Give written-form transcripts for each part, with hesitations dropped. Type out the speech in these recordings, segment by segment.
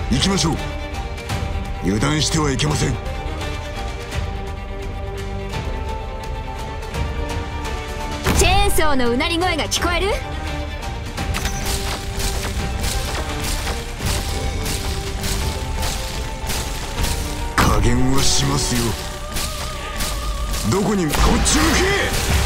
行きましょう。油断してはいけません。 チェーンソーのうなり声が聞こえる？ 加減はしますよ。どこにこっち向け。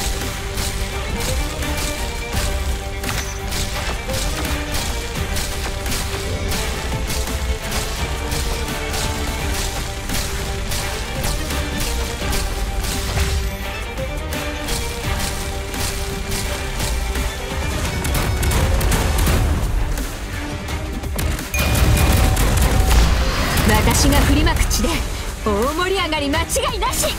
私が振りまく地で大盛り上がり間違いなし。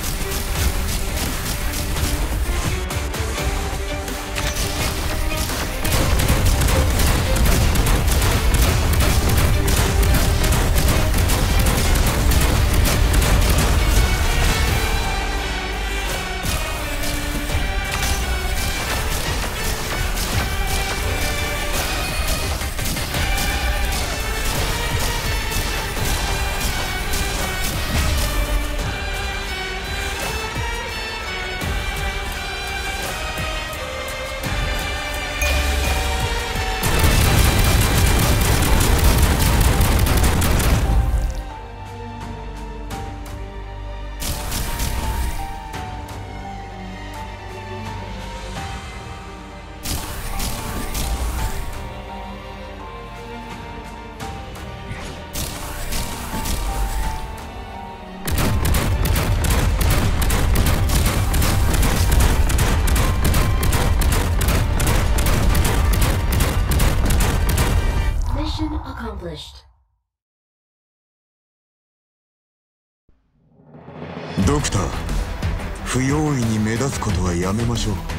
ドクター、不用意に目立つことはやめましょう。